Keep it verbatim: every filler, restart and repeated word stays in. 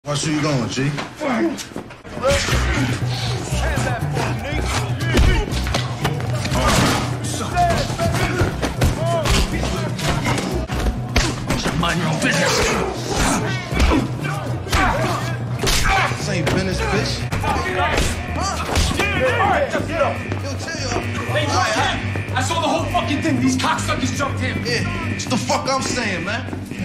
Watch where you going, G. Mind your own business. This ain't business, bitch. Hey, I saw the whole fucking thing. These cocksuckers jumped him. Yeah, it's the fuck I'm saying, man.